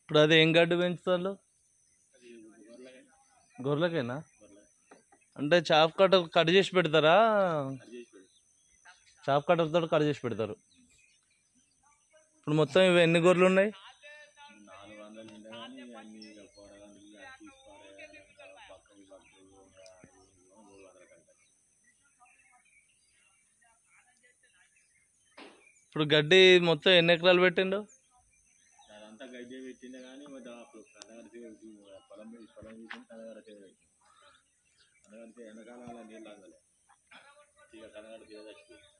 ఇప్పుడు అది ఏం గడ్డి పెంచుతారు? గొర్రెలకేనా? అంటే చాప్ కట్టర్ కట్ చేసి పెడతారా? చాప్ కట్టర్ తోటి కట్ చేసి పెడతారు. ఇప్పుడు మొత్తం ఇవి ఎన్ని గొర్రెలు ఉన్నాయి? ఇప్పుడు గడ్డి మొత్తం ఎన్ని ఎకరాలు పెట్టిండు? అదంతా గడ్డి పెట్టిండే కానీ పొలం కనగడితే ఎండాకాలం నీళ్ళు తాగలే ఇక కనగడితే